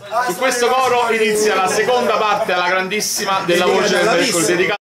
Su questo coro inizia la seconda parte alla grandissima della voce del mercoledì dedicata